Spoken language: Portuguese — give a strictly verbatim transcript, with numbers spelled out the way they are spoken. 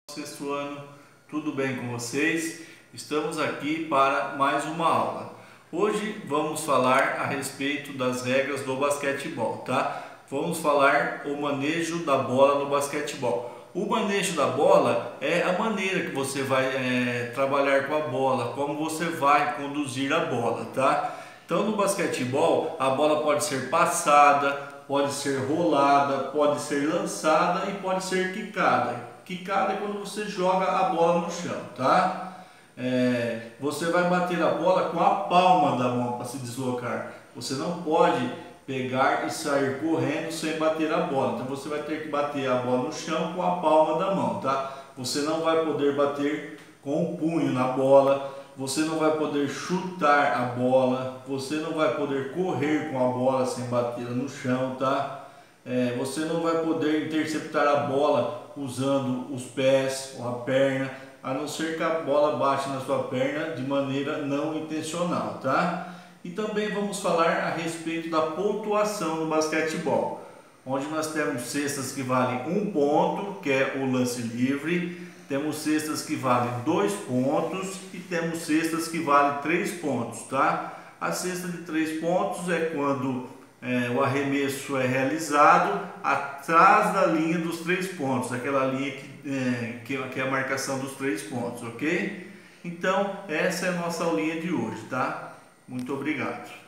Sexto ano, tudo bem com vocês? Estamos aqui para mais uma aula. Hoje vamos falar a respeito das regras do basquetebol, tá? Vamos falar o manejo da bola no basquetebol. O manejo da bola é a maneira que você vai é, trabalhar com a bola, como você vai conduzir a bola, tá? Então no basquetebol a bola pode ser passada, pode ser rolada, pode ser lançada e pode ser quicada. Quicada é quando você joga a bola no chão, tá? É, você vai bater a bola com a palma da mão para se deslocar. Você não pode pegar e sair correndo sem bater a bola. Então você vai ter que bater a bola no chão com a palma da mão, tá? Você não vai poder bater com o punho na bola. Você não vai poder chutar a bola. Você não vai poder correr com a bola sem bater no chão, tá? É, você não vai poder interceptar a bola usando os pés ou a perna, a não ser que a bola bate na sua perna de maneira não intencional, tá? E também vamos falar a respeito da pontuação no basquetebol, onde nós temos cestas que valem um ponto, que é o lance livre, temos cestas que valem dois pontos e temos cestas que valem três pontos, tá? A cesta de três pontos é quando É, o arremesso é realizado atrás da linha dos três pontos, aquela linha que é, que, que é a marcação dos três pontos, ok? Então, essa é a nossa aulinha de hoje, tá? Muito obrigado.